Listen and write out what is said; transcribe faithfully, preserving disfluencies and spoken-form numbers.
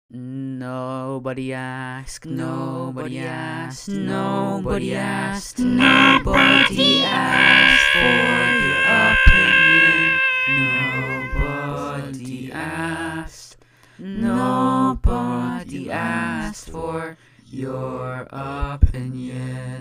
Nobody asked, nobody asked, nobody asked, nobody asked for your opinion. Nobody asked, nobody asked for your opinion.